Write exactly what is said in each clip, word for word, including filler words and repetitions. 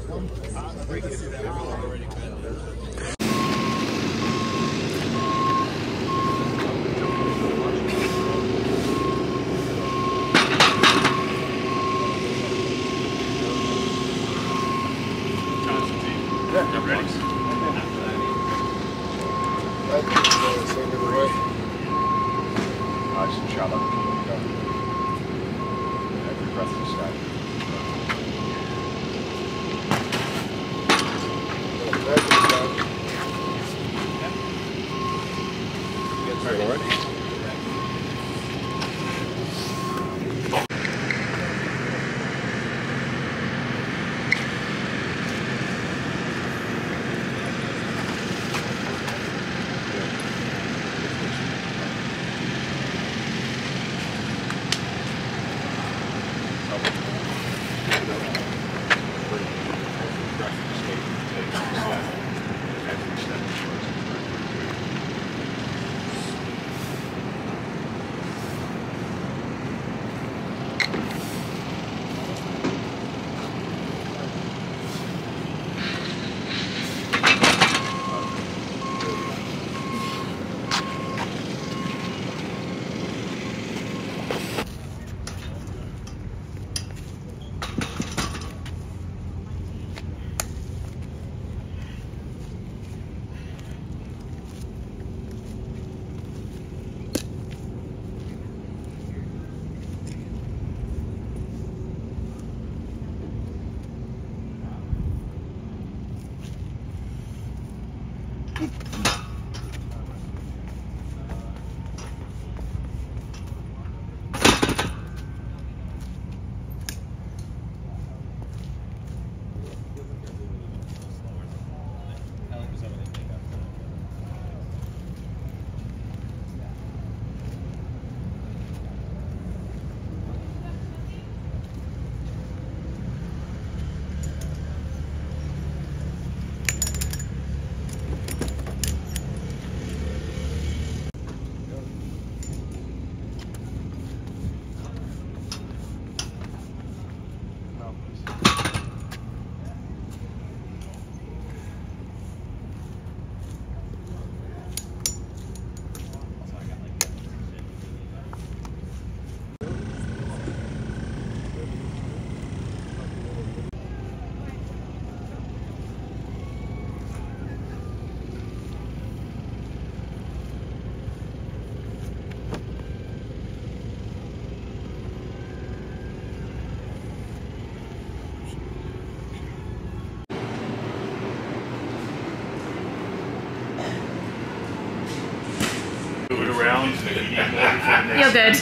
You're good.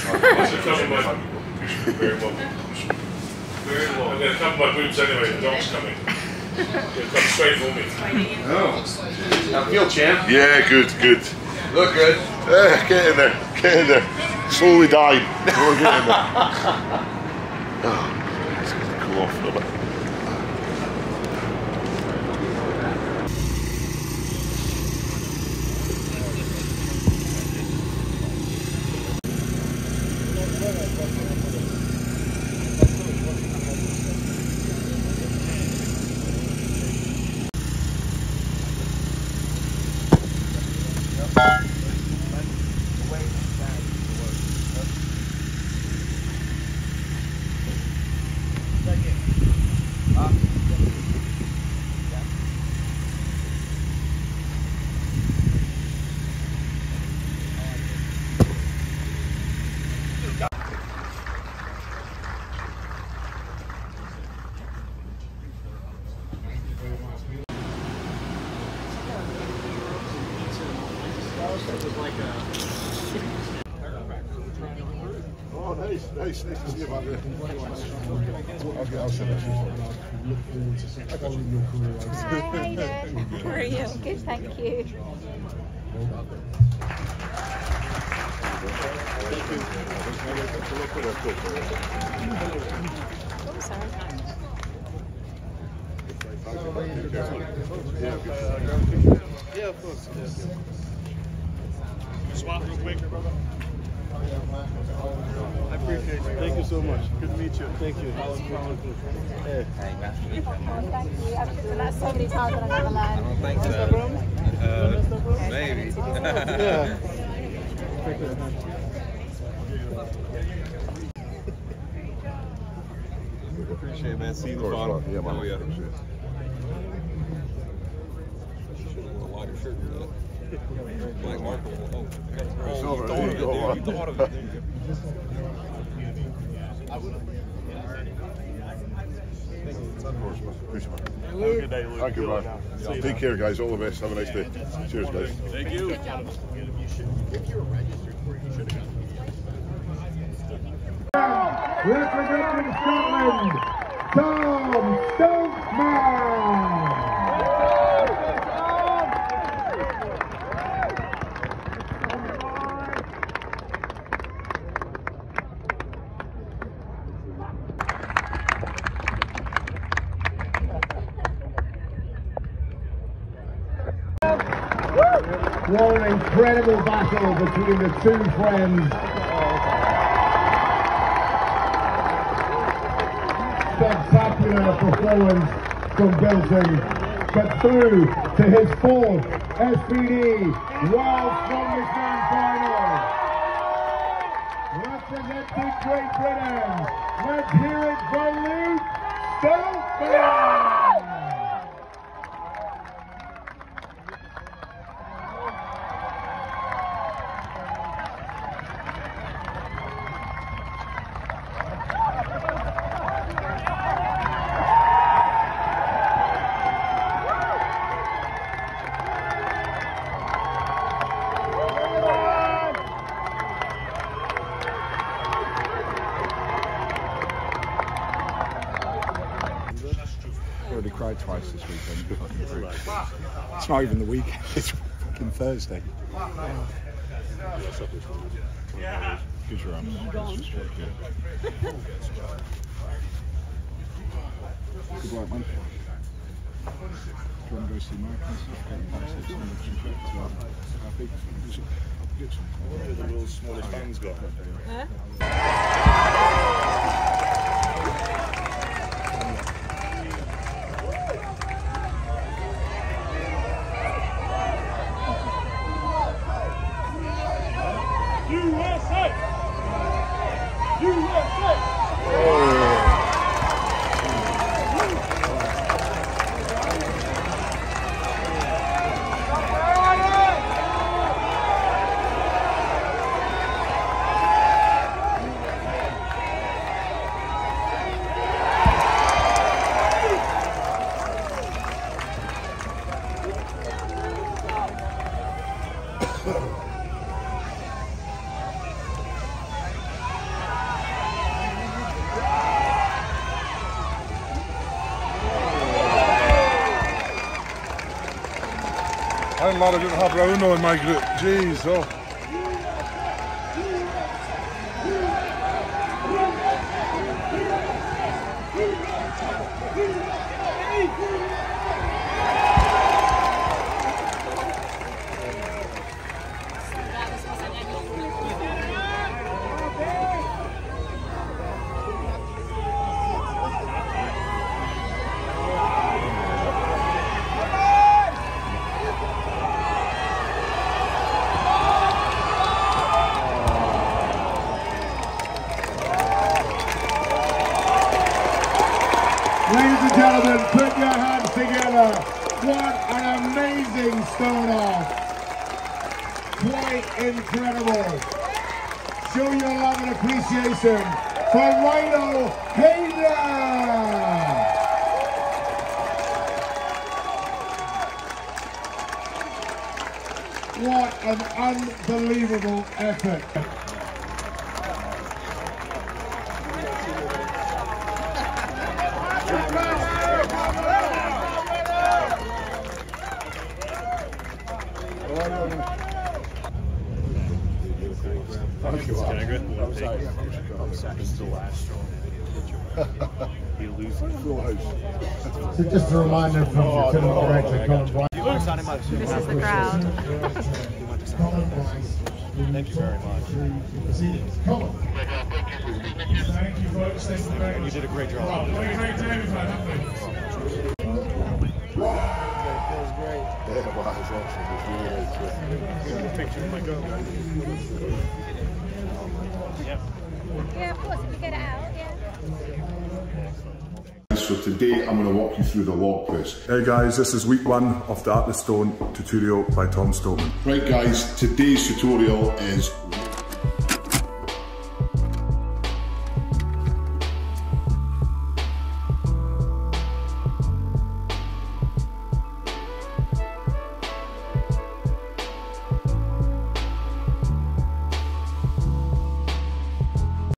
Very well. Very well. I'm going to cover my boobs anyway, the dog's coming. He'll come straight for me. Oh. How feel, champ? Yeah, good, good. Look good. Uh, get in there, get in there. Slowly dying. Oh, get in there. Oh, it's going to cool off a little bit. Oh, nice, nice, nice to see you back there. Okay, I'll send it to you. Look forward to seeing your career. Hi, how you doing? How are you? Good, thank you. Oh, sorry. Yeah, of course. Swap real quick. I appreciate you. Thank you so much. Good to meet you. Thank you. Hey. Thank you. I've been that so many times and I never learned. I don't think so. Uh, maybe. Yeah. Appreciate it, man. See you in the Of course, bottom. yeah, man. Oh, yeah. Appreciate it. Should have worn a lighter shirt for that. Black marker. Oh, It's oh, over. you There thought you of it, go. dude. You thought of it. There you go. Of course, man. Appreciate it. Have a good day, Luke. Thank you, man. Take care, guys. All the best. Have a nice day. Cheers, guys. Thank you. If you were registered for it, you should have gotten Representing Scotland, Tom Stokesman. What an incredible battle between the two friends. Spectacular performance from Bilton, but through to his fourth S P D World Strongest Man final. Representing Great Britain, let's hear it for Luke Stokesman! Already cried twice this weekend. Fucking freak. It's not even the weekend, it's fucking Thursday. Gives your arms. It's just right here. Good work, mate. Do you want to go see Mike and stuff? Get back to some of the contracts. Happy? Good. The world's smallest band's got. U S A! U S A! I had a lot of people hop around in my group. Jeez, oh. Ladies and gentlemen, put your hands together. What an amazing stone off. Quite incredible. Show your love and appreciation for Rhino Hayden. What an unbelievable effort. Thank you, Al. Full house. So just a reminder from Lieutenant Director Colin Bryce. This is the crowd. Colin Bryce will Thank you very much. Thank you, folks. Thank you very much. You did a great job. Oh, what a great day we've had, haven't we? Yeah, well, it's awesome. It's really good. Picture of my girl. Yeah, of course, if you get it out, yeah. So today I'm going to walk you through the log press. Hey guys, this is week one of the Atlas Stone tutorial by Tom Stokes. Right guys, today's tutorial is